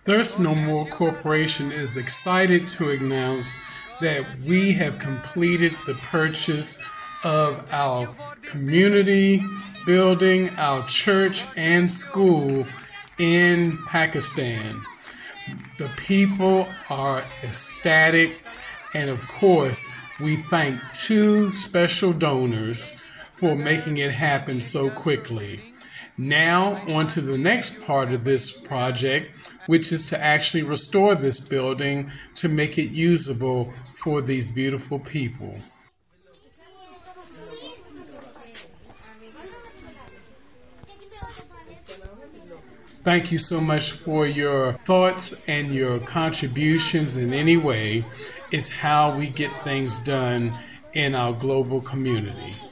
Thirst No More Corporation is excited to announce that we have completed the purchase of our community building, our church and school in Pakistan. The people are ecstatic, and of course, we thank two special donors for making it happen so quickly. Now, on to the next part of this project, which is to actually restore this building to make it usable for these beautiful people. Thank you so much for your thoughts and your contributions in any way. It's how we get things done in our global community.